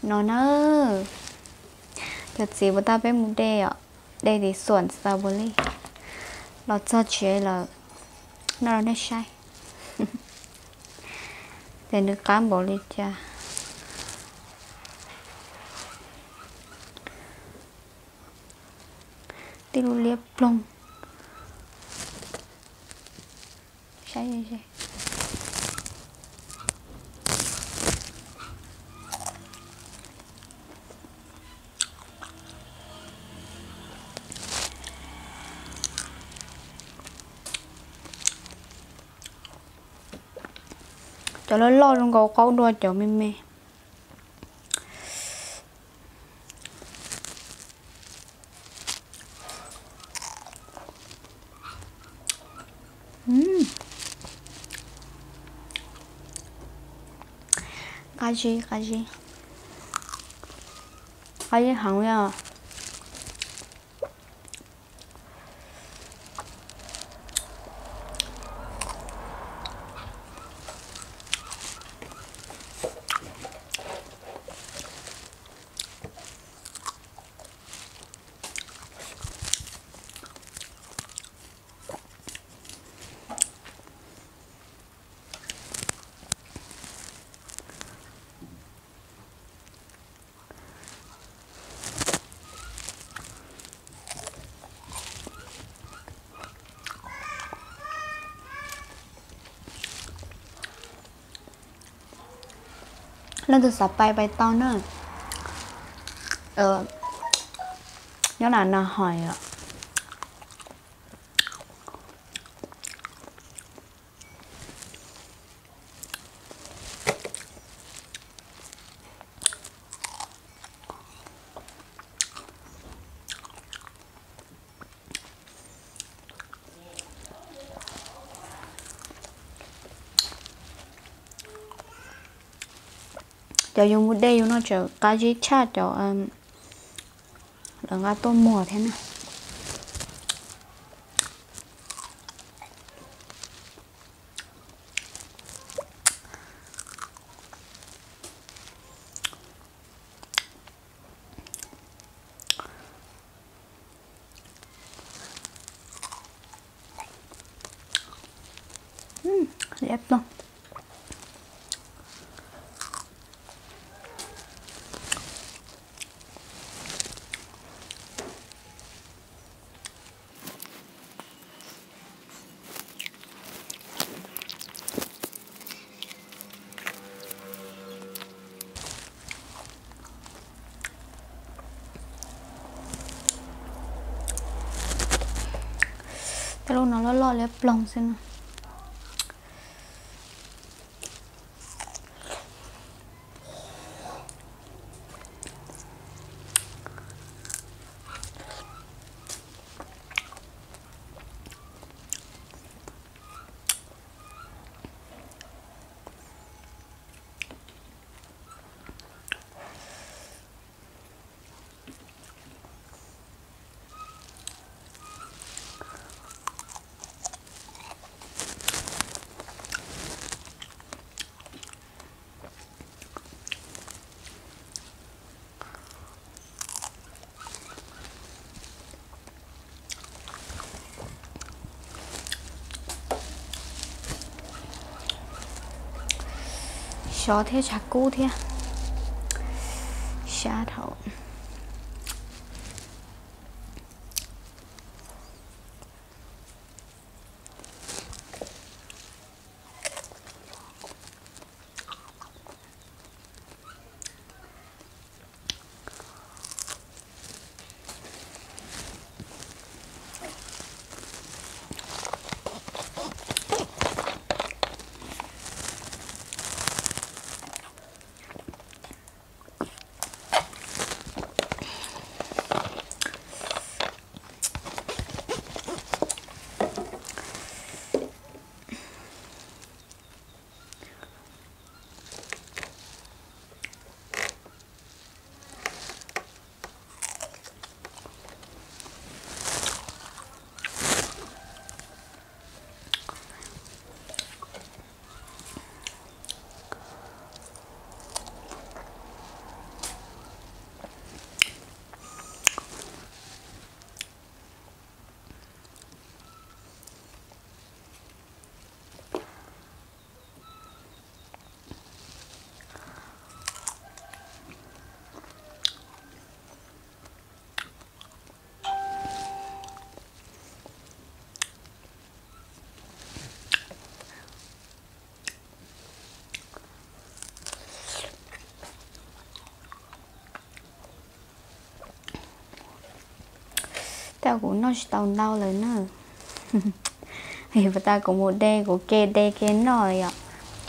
nó thật gì mà ta biết một đây ạ. Đây thì sườn strawberry nó cho chế là nó nó sai để được cán bộ lên cha tiêu liếp plong sai sai cho nó lo trong cầu câu đua cho mê mê 가지 hàng lên từ sập bay to nữa nhớ là nó hỏi ạ cho dùng một đây nó chờ cá gì cha cho là gà tôm mùa thế nào đẹp không cái lúc nó lo lép lòng xem nào chó thế chả cú thế xa thầu cháu cũng nó tàu đauเลยnữa thì bà ta cũng một đê của đê kê nồi ạ.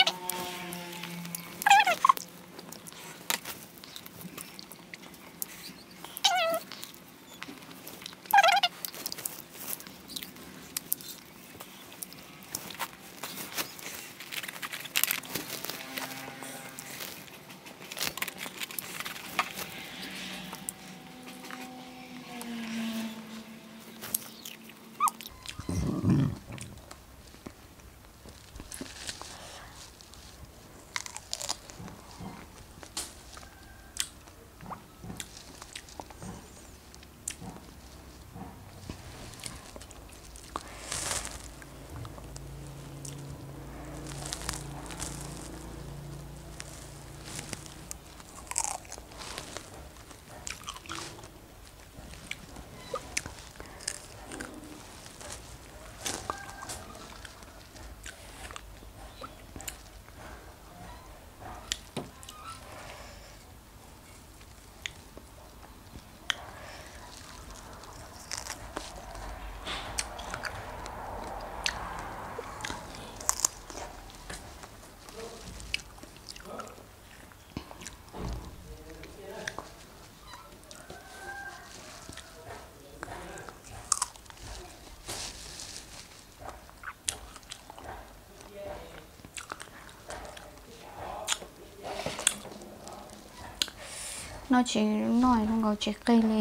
Nó chỉ nói không có chết cây liền.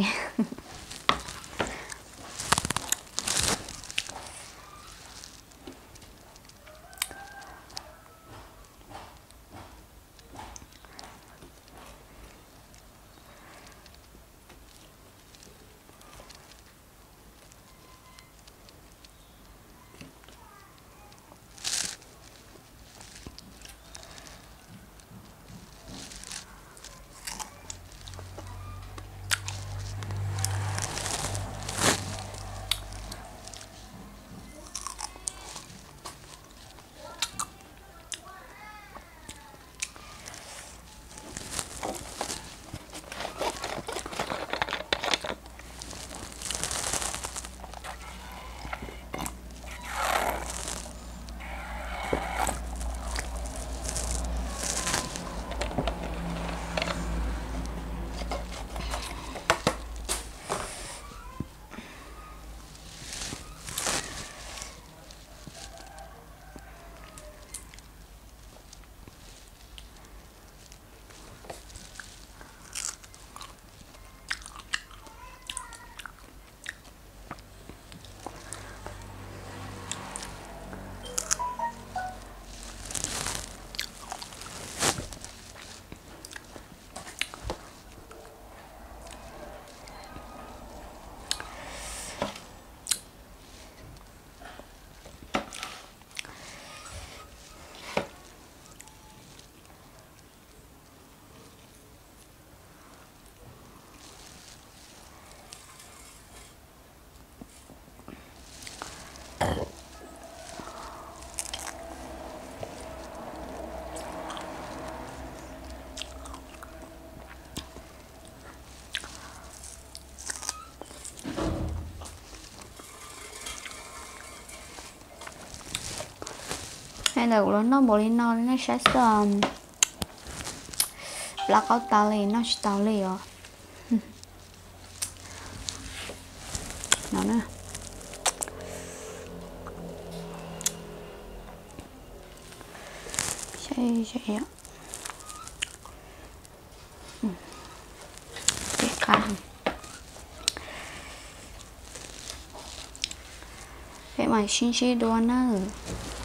Hay là nó bổ lên nó sẽ blackout tao lên nó tao lên rồi nó nè chạy ạ cái cam cái mày xin đồ nữa